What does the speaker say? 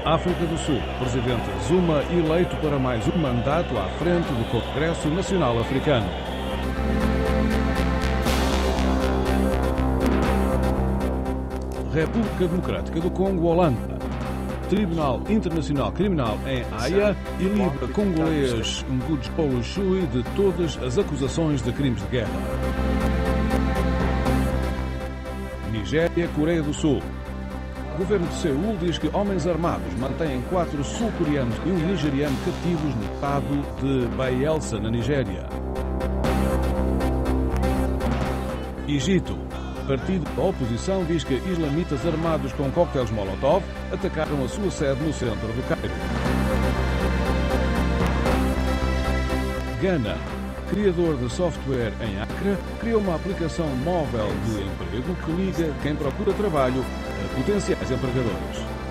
África do Sul, presidente Zuma eleito para mais um mandato à frente do Congresso Nacional Africano. República Democrática do Congo, Holanda. Tribunal Internacional Criminal em Haia e livra congolês Ngudjolo Shui de todas as acusações de crimes de guerra. Nigéria, Coreia do Sul. O governo de Seul diz que homens armados mantêm 4 sul-coreanos e um nigeriano cativos no estado de Bayelsa, na Nigéria. Egito. Partido da oposição diz que islamitas armados com coquetéis Molotov atacaram a sua sede no centro do Cairo. Gana. Criador de software em Accra, criou uma aplicação móvel de emprego que liga quem procura trabalho a potenciais empregadores.